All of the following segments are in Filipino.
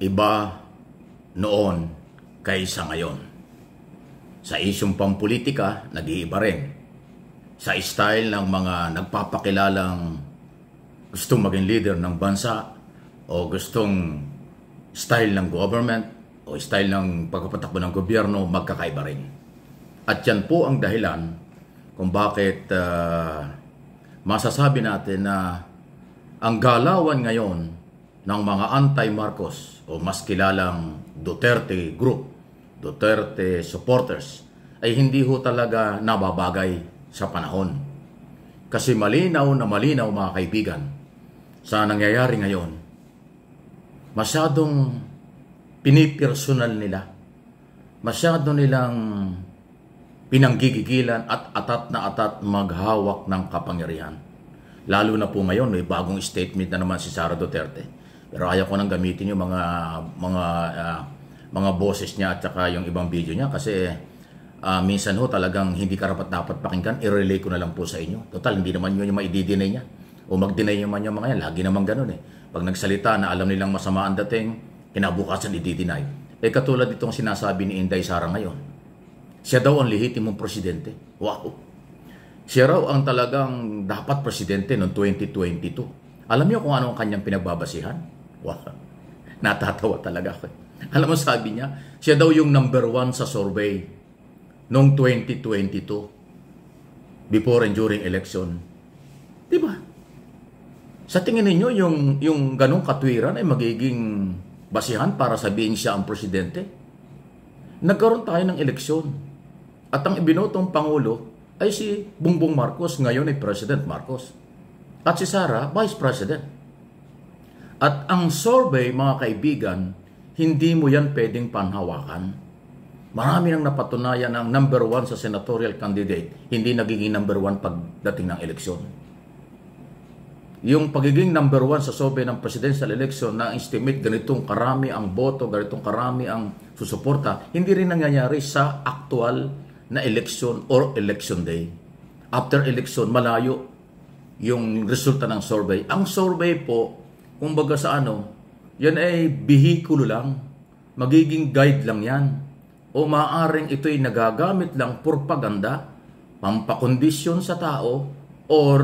iba noon kaysa ngayon. Sa isyong pampolitika, nag-iiba rin. Sa style ng mga nagpapakilalang gustong maging leader ng bansa o gustong style ng government o style ng pagpapatakbo ng gobyerno, magkakaiba rin. At yan po ang dahilan kung bakit masasabi natin na ang galawan ngayon ng mga anti-Marcos o mas kilalang Duterte group, Duterte supporters, ay hindi ho talaga nababagay sa panahon. Kasi malinaw na malinaw, mga kaibigan, sa nangyayari ngayon, masyadong pinipersonal nila, masyado nilang pinanggigigilan at atat na atat maghawak ng kapangyarihan. Lalo na po ngayon, may bagong statement na naman si Sara Duterte. Pero ayaw ko nang gamitin yung mga boses niya at saka yung ibang video niya kasi minsan ho talagang hindi karapat-dapat pakinggan. I-relay ko na lang po sa inyo. Total, hindi naman yun yung maididinay niya. O mag-deny naman yung mga yan. Lagi naman ganun eh. Pag nagsalita na alam nilang masama ang dating, kinabukasan i-deny. Katulad itong sinasabi ni Inday Sara ngayon. Siya daw ang lehitimong presidente. Wow! Siya raw ang talagang dapat presidente noong 2022. Alam niyo kung ano ang kanyang pinagbabasihan? Wow! Natatawa talaga ako. Alam mo, sabi niya, siya daw yung number 1 sa survey noong 2022 before and during election. Diba? Sa tingin ninyo, yung ganong katwiran ay magiging basihan para sabihin siya ang presidente? Nagkaroon tayo ng eleksyon. At ang ibinotong Pangulo ay si Bongbong Marcos, ngayon ay President Marcos. At si Sara, Vice President. At ang survey, mga kaibigan, hindi mo yan pwedeng panhawakan. Marami nang napatunayan ang number 1 sa senatorial candidate, hindi nagiging number 1 pagdating ng eleksyon. Yung pagiging number 1 sa survey ng presidential election na estimate ganitong karami ang boto, ganitong karami ang susuporta, hindi rin nangyayari sa actual na election or election day. After election, malayo yung resulta ng survey. Ang survey po, kumbaga sa yan ay bihikulo lang. Magiging guide lang yan. O maaaring ito'y nagagamit lang propaganda, pampakondisyon sa tao, or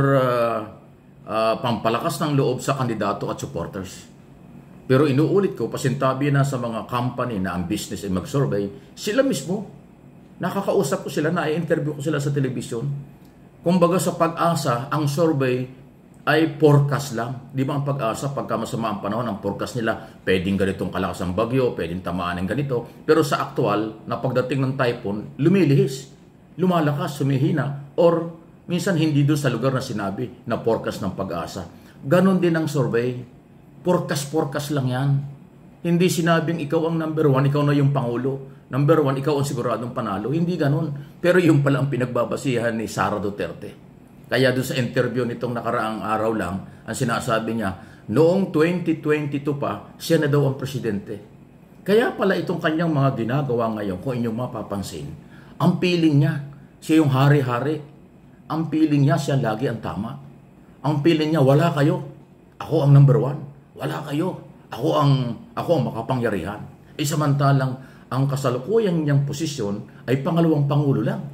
pampalakas ng loob sa kandidato at supporters. Pero inuulit ko, pasintabi na sa mga company na ang business ay mag-survey, sila mismo, nakakausap ko sila, na-interview ko sila sa telebisyon. Kumbaga sa Pag-asa, ang survey ay forecast lang. Di ba ang Pag-asa, pagka masama ang panahon, ang forecast nila, pwedeng ganitong kalakas ang bagyo, pwedeng tamaan ng ganito. Pero sa aktual, na pagdating ng typhoon, lumilihis, lumalakas, sumihina, or minsan hindi doon sa lugar na sinabi na forecast ng Pag-asa. Ganon din ang survey. Forecast lang yan. Hindi sinabing ikaw ang number 1, ikaw na yung Pangulo. Number 1, ikaw ang siguradong panalo. Hindi ganon. Pero yung pala ang pinagbabasihan ni Sara Duterte. Kaya doon sa interview nitong nakaraang araw lang, ang sinasabi niya, noong 2022 pa, siya na daw ang presidente. Kaya pala itong kanyang mga ginagawa ngayon, kung inyong mapapansin, ang feeling niya, siya yung hari-hari. Ang feeling niya, siya lagi ang tama. Ang feeling niya, wala kayo. Ako ang number 1. Wala kayo. Ako ang makapangyarihan. Samantalang, ang kasalukuyang niyang posisyon ay pangalawang Pangulo lang.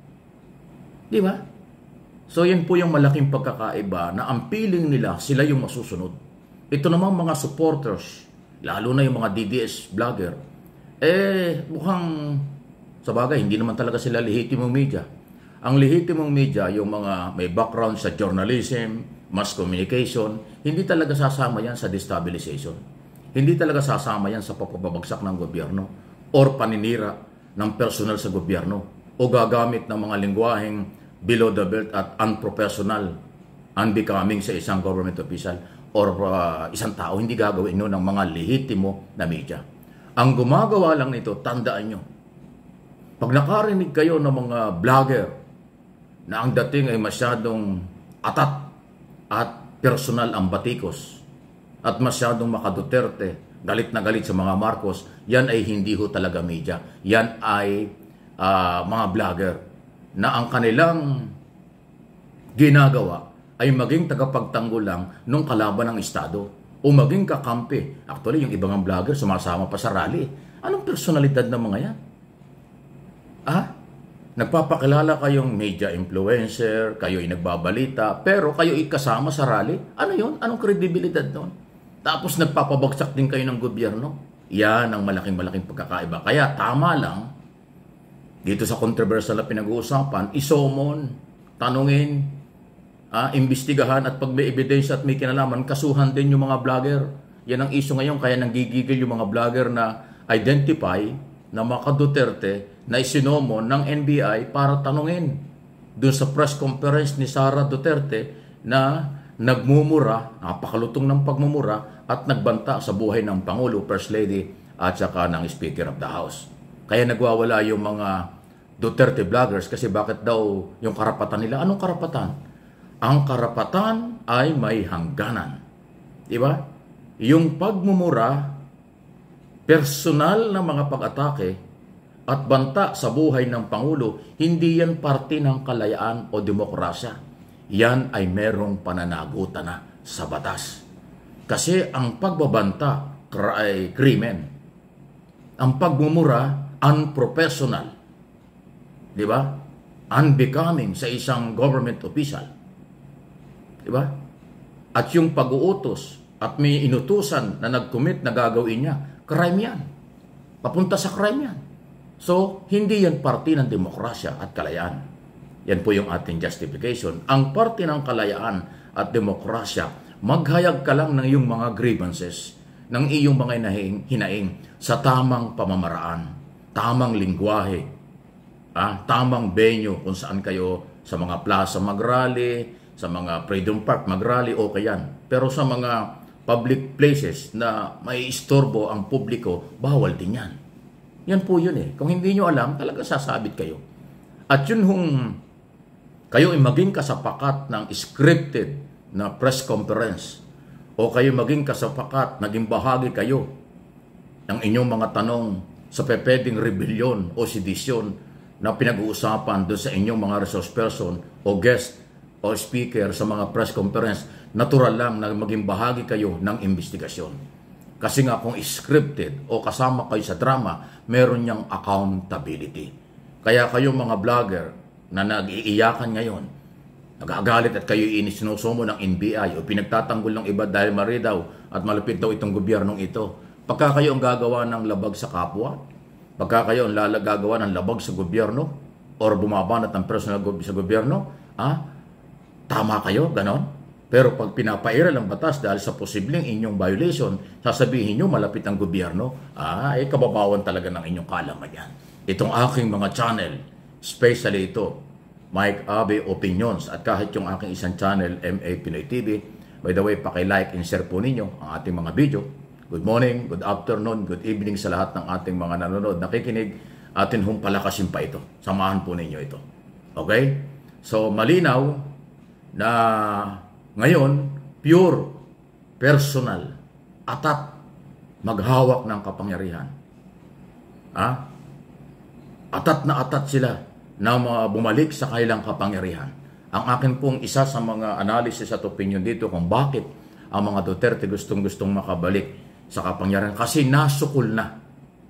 Di ba? So yan po yung malaking pagkakaiba na ang feeling nila, sila yung masusunod. Ito namang mga supporters, lalo na yung mga DDS vlogger, mukhang sa bagay, hindi naman talaga sila lehitimong media. Ang lehitimong media, yung mga may background sa journalism, mass communication, hindi talaga sasama yan sa destabilization. Hindi talaga sasama yan sa papabagsak ng gobyerno or paninira ng personal sa gobyerno o gagamit ng mga lingwaheng below the belt at unprofessional, unbecoming sa isang government official or isang tao. Hindi gagawin yun ng mga lehitimo na media. Ang gumagawa lang nito, tandaan nyo, pag nakarinig kayo ng mga vlogger na ang dating ay masyadong atat at personal ang batikos at masyadong makaduterte, galit na galit sa mga Marcos, yan ay hindi ho talaga media. Yan ay mga vlogger na ang kanilang ginagawa ay maging tagapagtanggol lang nung kalaban ng Estado. o maging kakampi. Actually, yung ibang vlogger sumasama pa sa rally. Anong personalidad ng mga yan? Nagpapakilala kayong media influencer, kayo'y nagbabalita, pero kayo'y kasama sa rally? Ano yun? Anong kredibilidad doon? Tapos nagpapabagsak din kayo ng gobyerno? Yan ang malaking pagkakaiba. Kaya tama lang, dito sa controversial na pinag-uusapan, isomon, tanungin, imbestigahan, at pag may ebidensya at may kinalaman, kasuhan din yung mga vlogger. Yan ang issue ngayon, kaya nanggigigil yung mga vlogger na identify na mga Duterte na isinomon ng NBI para tanungin doon sa press conference ni Sara Duterte na nagmumura, napakalutong ng pagmumura at nagbanta sa buhay ng Pangulo, First Lady at saka ng Speaker of the House. Kaya nagwawala yung mga Duterte vloggers kasi bakit daw yung karapatan nila? Anong karapatan? Ang karapatan ay may hangganan. Diba? Yung pagmumura, personal na mga pag-atake at banta sa buhay ng Pangulo, hindi yan parte ng kalayaan o demokrasya. Yan ay merong pananagutan na sa batas. Kasi ang pagbabanta ay krimen. Ang pagmumura, unprofessional. Di ba? Unbecoming sa isang government official. Di ba? At yung pag-uutos at may inutusan na nag-commit na gagawin niya, crime yan. Papunta sa crime yan. So, hindi yan parte ng demokrasya at kalayaan. Yan po yung ating justification. Ang parte ng kalayaan at demokrasya, maghayag ka lang ng iyong mga grievances, ng iyong mga hinaing sa tamang pamamaraan, tamang lingwahe, tamang venue kung saan kayo sa mga plaza magrally, sa mga Freedom Park magrally, okay yan. Pero sa mga public places na may istorbo ang publiko, bawal din yan. Yan po yun eh. Kung hindi nyo alam, talaga sasabit kayo. At yun kayo ay maging kasapakat ng scripted na press conference o kayo maging kasapakat, naging bahagi kayo ng inyong mga tanong sa pwedeng rebellion o sedisyon na pinag-uusapan doon sa inyong mga resource person o guest o speaker sa mga press conference, natural lang na maging bahagi kayo ng investigasyon. Kasi nga kung scripted o kasama kayo sa drama, meron niyang accountability. Kaya kayong mga vlogger na nag-iiyakan ngayon, nagagalit at kayo inisinusumo ng NBI o pinagtatanggol ng iba dahil mari daw at malupit daw itong gobyernong ito. Pagka kayo ang gagawa ng labag sa kapwa, pagka kayo ang gagawa ng labag sa gobyerno or bumabanat ng personal sa gobyerno, tama kayo, ganon. Pero pag pinapairal ang batas dahil sa posibleng inyong violation, sasabihin nyo malapit ang gobyerno, kababawan talaga ng inyong kalaman yan. Itong aking mga channel, especially ito, Mike Abe Opinions, at kahit yung aking isang channel, MA Pinoy TV, by the way, paki-like and share po ninyo ang ating mga video. Good morning, good afternoon, good evening sa lahat ng ating mga nanonood, nakikinig, atin hong palakasin pa ito. Samahan po ninyo ito. Okay? So, malinaw na ngayon, pure, personal, atat, maghawak ng kapangyarihan. Atat na atat sila na bumalik sa kanilang kapangyarihan. Ang akin pong isa sa mga analysis at opinion dito kung bakit ang mga Duterte gustong-gustong makabalik sa kapangyarihan. Kasi nasukol na,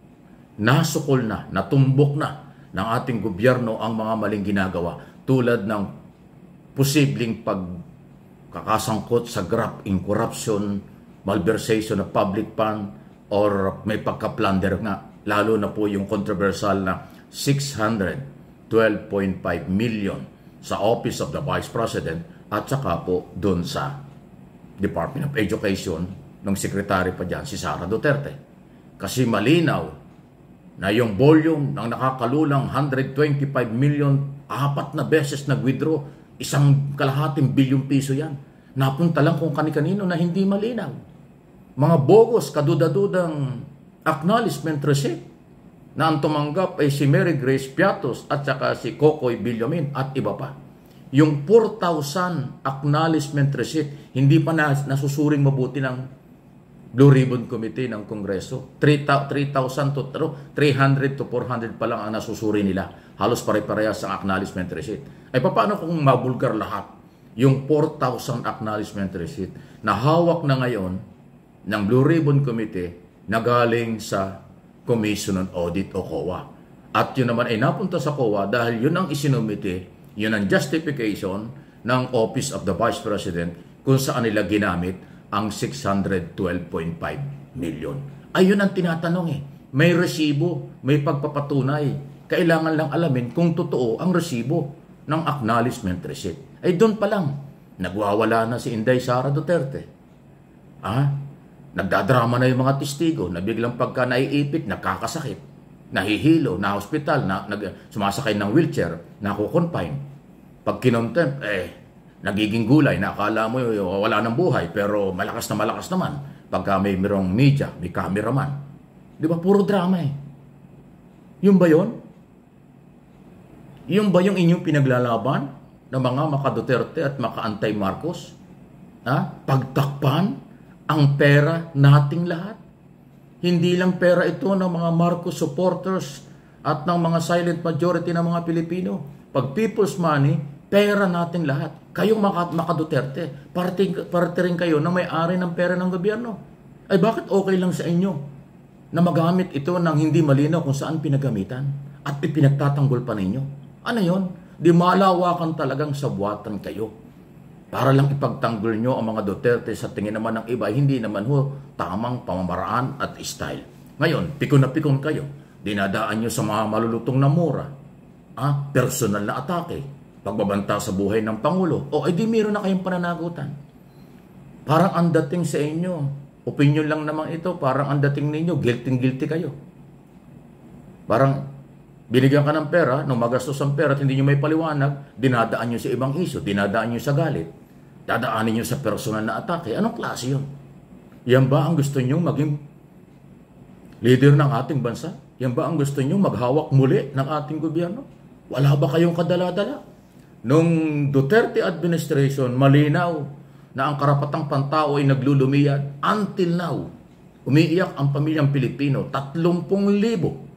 natumbok na ng ating gobyerno ang mga maling ginagawa tulad ng posibleng kakasangkot sa graft in corruption, malversation of public fund, or may pagka-plunder nga. Lalo na po yung controversial na 612.5 million sa Office of the Vice President at saka po doon sa Department of Education ng Secretary pa dyan, si Sara Duterte. Kasi malinaw na yung volume ng nakakalulang 125 million, 4 na beses nag-withdraw, 1.5 bilyong piso yan. Napunta lang kung kani-kanino na hindi malinaw. Mga bogus, kaduda-dudang acknowledgement receipt na ang tumanggap ay si Mary Grace Piatos at saka si Kokoy Villamin at iba pa. Yung 4,000 acknowledgement receipt, hindi pa nasusuring mabuti ng Blue Ribbon Committee ng Kongreso. 300 to 400 pa lang ang nasusuri nila. Halos pare-parehas ang acknowledgement receipt. Ay paano kung mabulgar lahat? Yung 4,000 acknowledgement receipt na hawak na ngayon ng Blue Ribbon Committee na galing sa Commission on Audit o COA. At yun naman ay napunta sa COA dahil yun ang isinumite, yun ang justification ng Office of the Vice President kung saan nila ginamit ang 612.5 million. Ayun ang tinatanong eh. May resibo, may pagpapatunay. Kailangan lang alamin kung totoo ang resibo ng acknowledgement receipt. Ay doon pa lang, nagwawala na si Inday Sara Duterte. Nagdadrama na yung mga testigo na biglang pagka naiipit, nakakasakit, nahihilo, na hospital, sumasakay ng wheelchair, nakukonfine. Pag kinontempt, nagiging gulay, nakakala mo wala ng buhay, pero malakas naman pagka may merong media, may cameraman. Di ba? Puro drama eh. Yung ba yun? Yung ba yung inyong pinaglalaban ng mga maka-Duterte at maka-Antay Marcos? Pagtakpan ang pera nating lahat? Hindi lang pera ito ng mga Marcos supporters at ng mga silent majority ng mga Pilipino. Pag people's money, pera nating lahat. Kayong maka-Duterte, parte rin kayo na may-ari ng pera ng gobyerno. Ay bakit okay lang sa inyo na magamit ito ng hindi malinaw kung saan pinagamitan at ipinagtatanggol pa ninyo? Ano yon? Di malawakan talagang sabwatan kayo. Para lang ipagtanggol nyo ang mga Duterte sa tingin naman ng iba, hindi naman tamang pamamaraan at style. Ngayon, pikon na pikon kayo. Dinadaan nyo sa mga malulutong na mura. Personal na atake. Pagbabanta sa buhay ng Pangulo. Di meron na kayong pananagutan. Parang ang dating sa inyo, opinion lang naman ito, parang ang dating ninyo, guilty kayo. Parang binigyan ka ng pera, nung magastos ang pera at hindi nyo may paliwanag, dinadaan nyo sa ibang isyo, dinadaan nyo sa galit, dadaanin nyo sa personal na atake. Anong klase yun? Yan ba ang gusto nyo maging leader ng ating bansa? Yan ba ang gusto nyo maghawak muli ng ating gobyerno? Wala ba kayong kadala-dala? Nung Duterte administration, malinaw na ang karapatang pantao ay naglulumiyad. Until now, umiiyak ang pamilyang Pilipino, 30,000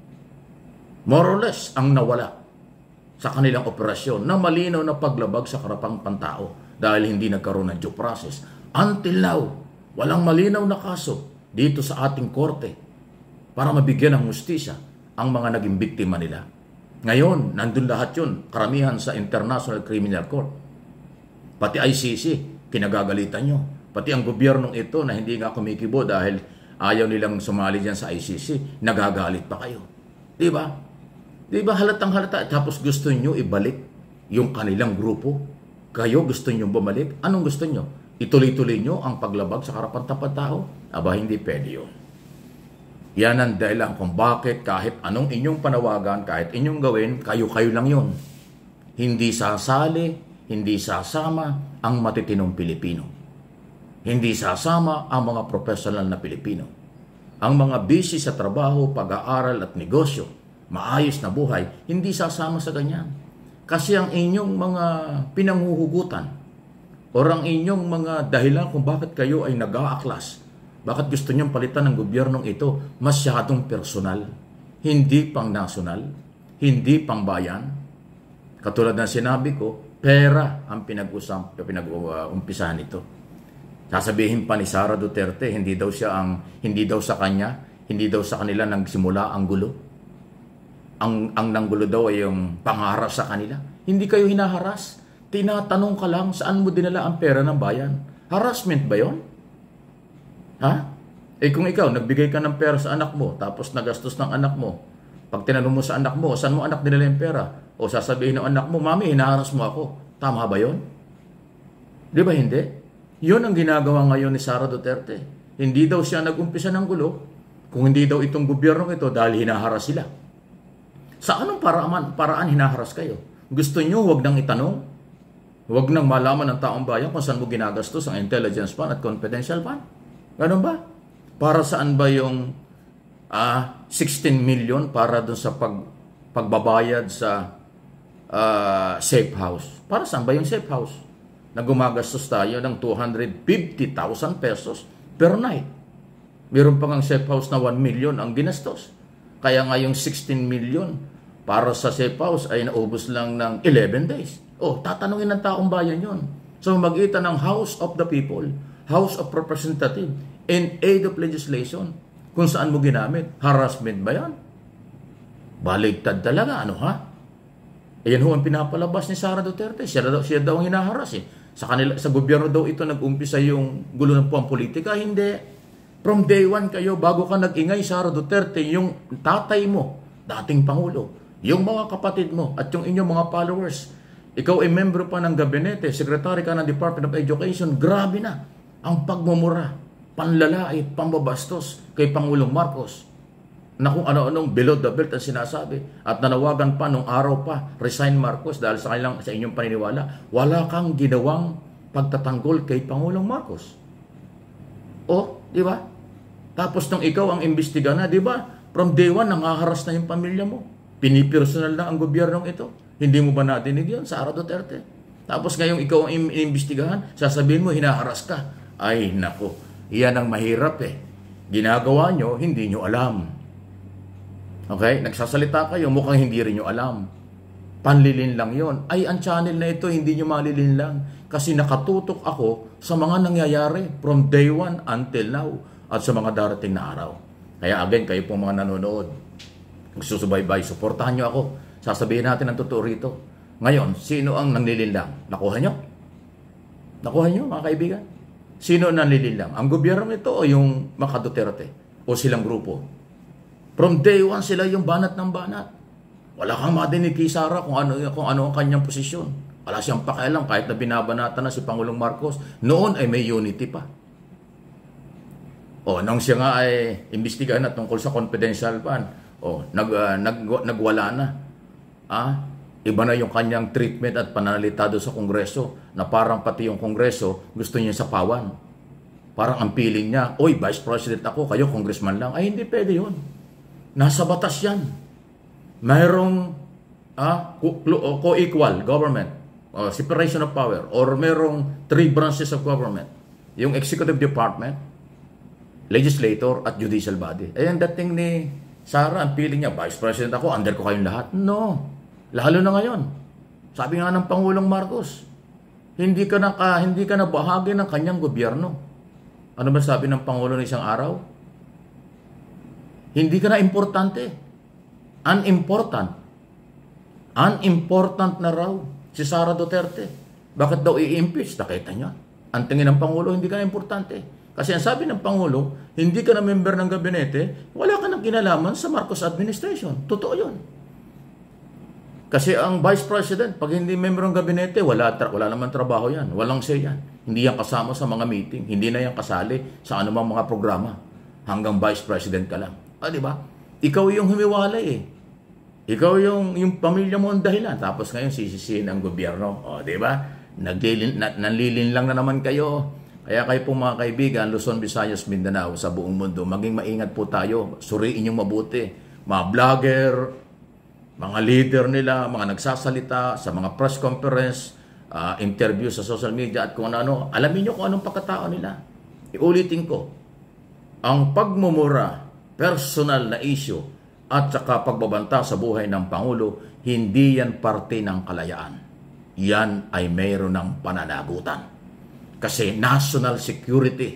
more or less ang nawala sa kanilang operasyon na malinaw na paglabag sa karapang pantao dahil hindi nagkaroon ng due process. Until now, walang malinaw na kaso dito sa ating korte para mabigyan ng hustisya ang mga naging biktima nila. Ngayon, nandun lahat yun, karamihan sa International Criminal Court. Pati ICC, kinagagalitan nyo. Pati ang gobyernong ito na hindi nga kumikibo dahil ayaw nilang sumali dyan sa ICC, nagagalit pa kayo. Diba? Diba halatang halata? Tapos gusto nyo ibalik yung kanilang grupo. Kayo gusto nyo bumalik? Anong gusto nyo? Ituloy-tuloy nyo ang paglabag sa karapatan tao? Aba, hindi pwede yun. Yan ang dahilan kung bakit kahit anong inyong panawagan, kahit inyong gawin, kayo-kayo lang yun. Hindi sasali, hindi sasama ang matitinong Pilipino. Hindi sasama ang mga professional na Pilipino. Ang mga busy sa trabaho, pag-aaral at negosyo, maayos na buhay, hindi sasama sa ganyan. Kasi ang inyong mga pinanghuhugutan o ang inyong mga dahilan kung bakit kayo ay nag-aaklas, bakit gusto niyong palitan ng gobyernong ito, masyadong personal, hindi pang national, hindi pang bayan. Katulad ng sinabi ko, pera ang pinag-umpisahan ito. Sasabihin pa ni Sara Duterte, hindi daw sa kanila nagsimula ang gulo. Ang nanggulo daw ay yung pangharas sa kanila. Hindi kayo hinaharas. Tinatanong ka lang saan mo dinala ang pera ng bayan. Harassment ba yon? Kung ikaw, nagbigay ka ng pera sa anak mo, tapos nagastos ng anak mo, pag tinanong mo sa anak mo, saan mo anak dinala yung pera? O sasabihin ng anak mo, mami, hinaharas mo ako. Tama ba yon? Di ba hindi? Yun ang ginagawa ngayon ni Sara Duterte. Hindi daw siya nag-umpisa ng gulo, kung hindi daw itong gobyernong ito dahil hinaharas sila. Sa anong paraan hinaharas kayo? Gusto nyo huwag nang itanong? Huwag nang malaman ng taong bayan kung saan mo ginagastos ang intelligence fund at confidential fund? Ganun ba? Para saan ba yung 16 million para dun sa pagbabayad sa safe house? Para saan ba yung safe house? Na gumagastos tayo ng 250,000 pesos per night. Meron pa ngang safe house na 1 million ang ginastos. Kaya nga yung 16 million para sa safe house ay naubos lang ng 11 days. Tatanungin ng taong bayan yon. So magitan ng House of the People, House of Representatives, in aid of legislation. Kung saan mo ginamit. Harassment ba yan? Baligtad talaga, ano ha? Ayan ho ang pinapalabas ni Sara Duterte. Siya daw ang hinaharas eh. Sa gobyerno daw ito nag-umpisa yung gulo ng politika. Hindi. From day one kayo, bago ka nag-ingay, Sara Duterte, yung tatay mo, dating Pangulo, yung mga kapatid mo, at yung inyong mga followers, ikaw ay membro pa ng gabinete, secretary ka ng Department of Education, grabe na ang pagmumura, panlalait, pambabastos kay Pangulong Marcos na kung ano-anong below the belt ang sinasabi at nanawagan pa nung araw pa resign Marcos dahil sa inyong paniniwala. Wala kang ginawang pagtatanggol kay Pangulong Marcos. O, di ba? Tapos nung ikaw ang imbestiga na, di ba? From day one, nangaharas na yung pamilya mo. Pinipersonal na ang gobyernong ito. Hindi mo ba nadinig yun, Sara Duterte? Tapos ngayong ikaw ang inimbestigahan, sasabihin mo, hinaharas ka. Ay, nako. Iyan ang mahirap eh. Ginagawa nyo, hindi nyo alam. Okay? Nagsasalita kayo, mukhang hindi rin nyo alam. Panlilin lang yon. Ay, ang channel na ito, hindi nyo malilin lang. Kasi nakatutok ako sa mga nangyayari from day one until now at sa mga darating na araw. Kaya again, kayo pong mga nanonood, magsusubaybay, suportahan nyo ako. Sasabihin natin ang totoo rito. Ngayon, sino ang nanlilin lang? Nakuha nyo? Nakuha nyo, mga kaibigan? Sino ang nanlilin lang? Ang gobyerno nito o yung mga Duterte? O silang grupo? From day one, sila yung banat ng banat. Wala kang madinig kay Sara kung ano ang kanyang posisyon. Wala siyang pakialam kahit na binabanatan na si Pangulong Marcos. Noon ay may unity pa. O, nang siya nga ay imbestigahan na tungkol sa confidential fund, nagwala na. Iba na yung kanyang treatment at pananalita doon sa Kongreso na parang pati yung Kongreso gusto niya sapawan. Parang ang feeling niya, oy, Vice President ako, kayo Congressman lang. Ay, hindi pwede yun. Nasa batas yan. Mayroong co-equal government, separation of power, or mayroong 3 branches of government. Yung executive department, legislator, at judicial body. Ay, ang dating ni Sara, ang feeling niya, Vice President ako, under ko kayong lahat. No. Lalo na ngayon. Sabi nga ng Pangulong Marcos, hindi ka na bahagi ng kanyang gobyerno. Ano ba sabi ng Pangulo ng isang araw? Hindi ka na importante. Unimportant. Unimportant na raw si Sara Duterte. Bakit daw i-impeach? Nakita niya. Ang tingin ng Pangulo, hindi ka na importante. Kasi ang sabi ng Pangulo, hindi ka na member ng gabinete, wala ka nang kinalaman sa Marcos administration. Totoo yun. Kasi ang Vice President, pag hindi member ng gabinete, wala naman trabaho yan. Walang say yan. Hindi yan kasama sa mga meeting. Hindi na yan kasali sa anumang mga programa. Hanggang Vice President ka lang. Di ba? Ikaw yung humiwalay eh. Ikaw yung pamilya mo ang dahilan. Tapos ngayon sisisihin ang gobyerno. Di ba? Nanlilin lang na naman kayo. Kaya kayo po mga kaibigan, Luzon, Visayas, Mindanao, sa buong mundo, maging maingat po tayo. Suriin yung mabuti. Mga vlogger, mga leader nila, mga nagsasalita sa mga press conference, interview sa social media at kung ano, alamin nyo kung anong pagkatao nila. Iulitin ko, ang pagmumura, personal na issue, at saka pagbabanta sa buhay ng Pangulo, hindi yan parte ng kalayaan. Yan ay mayroon ng pananagutan. Kasi national security,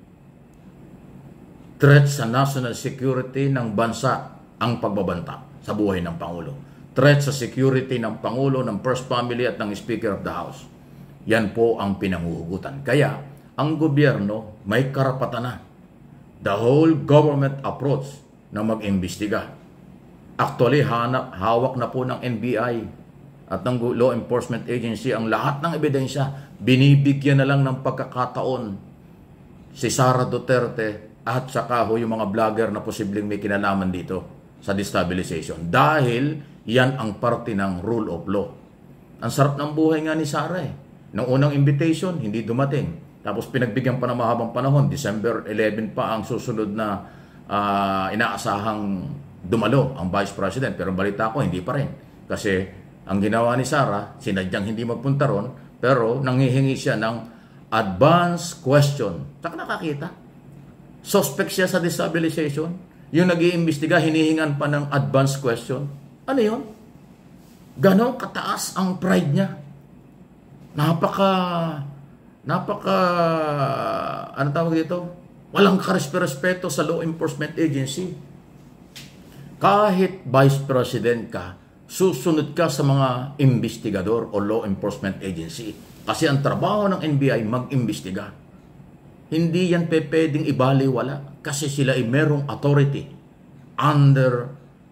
threat sa national security ng bansa ang pagbabanta sa buhay ng Pangulo. Threat sa security ng Pangulo, ng First Family at ng Speaker of the House. Yan po ang pinanguhugutan. Kaya, ang gobyerno may karapatan na. The whole government approach na mag-imbestiga. Actually, hawak na po ng NBI at ng Law Enforcement Agency ang lahat ng ebidensya. Binibigyan na lang ng pagkakataon si Sara Duterte at saka yung mga vlogger na posibleng may kinalaman dito sa destabilization. Dahil yan ang parte ng rule of law. Ang sarap ng buhay nga ni Sara eh. Nung unang invitation, hindi dumating. Tapos pinagbigyan pa ng mahabang panahon. December 11 pa ang susunod na inaasahang dumalo ang Vice President. Pero balita ko, hindi pa rin. Kasi ang ginawa ni Sara, sinadyang hindi magpunta ron, pero nanghihingi siya ng advance question. Saka nakakita. Suspect siya sa destabilization. Yung nag-iimbestiga, hinihingan pa ng advance question. Ano yun? Ganon kataas ang pride niya. Ano tawag dito? Walang karespeto sa law enforcement agency. Kahit vice president ka, susunod ka sa mga investigador o law enforcement agency. Kasi ang trabaho ng NBI mag-imbestiga. Hindi yan pwedeng ibaliwala kasi sila ay merong authority under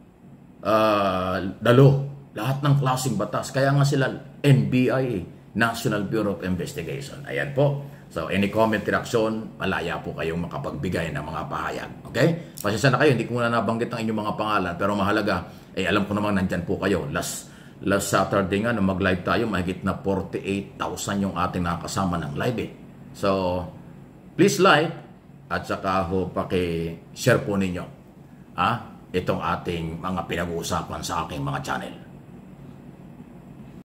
the law. Lahat ng klaseng batas. Kaya nga sila NBI, National Bureau of Investigation. Ayan po. So, any comment, reaction, malaya po kayong makapagbigay ng mga pahayag. Okay? Pasensya na kayo, hindi ko na nabanggit ang inyong mga pangalan, pero mahalaga, alam ko naman nandyan po kayo. Last Saturday nga, nung mag-live tayo, mahigit na 48,000 yung ating nakakasama ng live eh. So, please like, at saka ho, paki-share po ninyo itong ating mga pinag-uusapan sa aking mga channel.